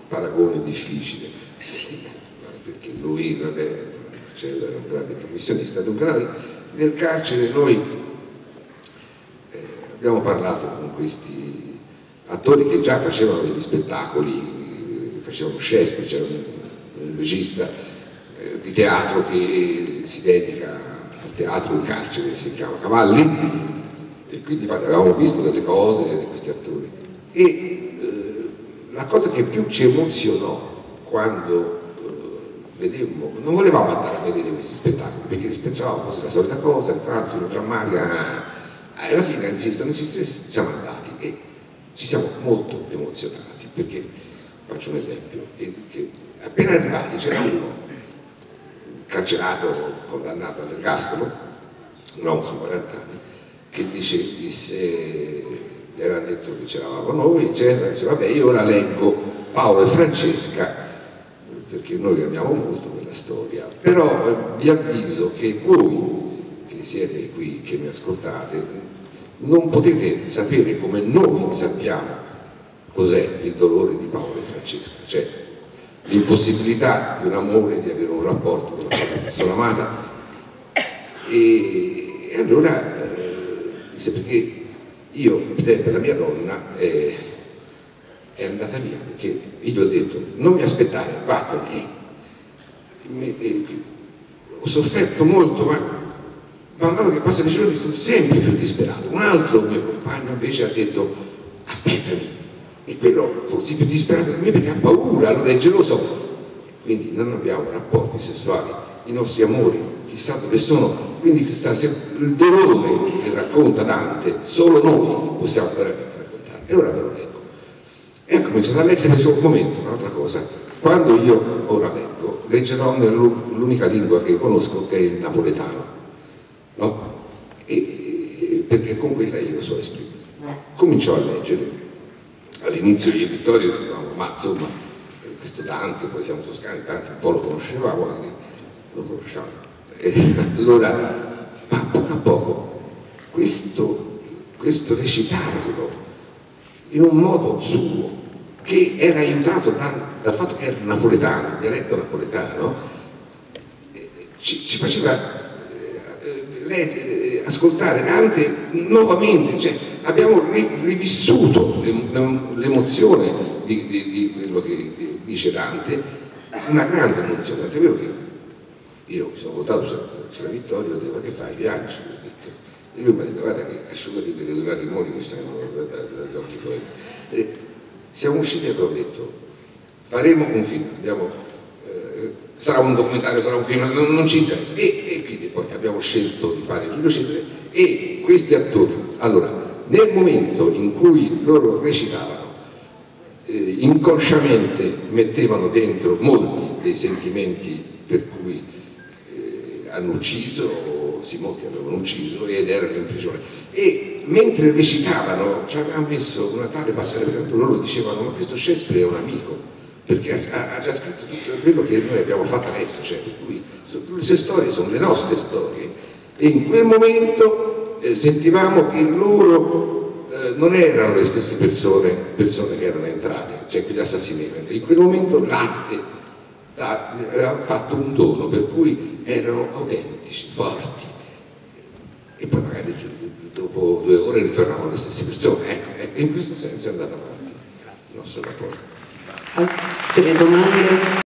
paragone difficile, perché lui, vabbè, era un grande professionista. Dunque, nel carcere noi abbiamo parlato con questi attori che già facevano degli spettacoli, facevano Shakespeare, c'era un regista di teatro che si dedica al teatro in carcere, si chiama Cavalli, e quindi avevamo visto delle cose di questi attori. E la cosa che più ci emozionò quando vedemmo, non volevamo andare a vedere questi spettacoli perché pensavamo fosse la solita cosa, il filo drammatica, alla fine insistono, siamo andati e ci siamo molto emozionati perché, faccio un esempio, che appena arrivati c'era uno carcerato, condannato all'ergastolo, un uomo su 40 anni, che disse, gli avevano detto che c'eravamo noi, eccetera, dice vabbè io ora leggo Paolo e Francesca, perché noi amiamo molto quella storia, però vi avviso che voi che siete qui, che mi ascoltate, non potete sapere come noi sappiamo cos'è il dolore di Paolo e Francesca, cioè l'impossibilità di un amore, di avere un rapporto con la propria persona amata. E allora disse perché io, per esempio, la mia donna è andata via perché io gli ho detto non mi aspettare, vattene. Ho sofferto molto, ma man mano che passano i giorni sono sempre più disperato. Un altro mio compagno invece ha detto aspettami, e quello forse più disperato di me perché ha paura, allora è geloso. Quindi non abbiamo rapporti sessuali, i nostri amori chissà dove sono, quindi il dolore che racconta Dante solo noi possiamo veramente raccontare. E ora ve lo leggo. E ho cominciato a leggere in quel momento un'altra cosa. Quando io ora leggo, leggerò nell'unica lingua che conosco, che è il napoletano, no? Perché con quella io so esprimere. Cominciò a leggere. All'inizio io e Vittorio dicevamo, ma insomma, questo Dante, poi siamo toscani, tanti un po' lo conoscevamo, quasi lo conosciamo. Allora, ma poco a poco, questo recitarlo in un modo suo, che era aiutato dal fatto che era napoletano, il dialetto napoletano, ci faceva ascoltare Dante nuovamente, cioè abbiamo rivissuto l'emozione di quello che dice Dante, una grande emozione, tant'è vero che io mi sono votato sulla Vittoria, ho detto ma che fai, piangi? Ho detto, e lui mi ha detto guarda che asciugati quelle due lacrimoni che stanno dagli occhi tuoi. Siamo usciti e abbiamo detto faremo un film, sarà un documentario, sarà un film, non ci interessa, e quindi poi abbiamo scelto di fare Giulio Cesare e questi attori. Allora, nel momento in cui loro recitavano, inconsciamente mettevano dentro molti dei sentimenti per cui hanno ucciso, sì, molti avevano ucciso ed erano in prigione, e mentre recitavano ci avevano messo una tale passerella, loro dicevano ma questo Shakespeare è un amico, perché ha già scritto tutto quello che noi abbiamo fatto adesso, cioè per cui le sue storie sono le nostre storie, e in quel momento sentivamo che loro non erano le stesse persone che erano entrate, cioè quegli assassini, in quel momento l'arte aveva fatto un dono per cui erano autentici, forti, e poi magari dopo 2 ore ritornavano le stesse persone, ecco, in questo senso è andato avanti il nostro rapporto. Altre domande?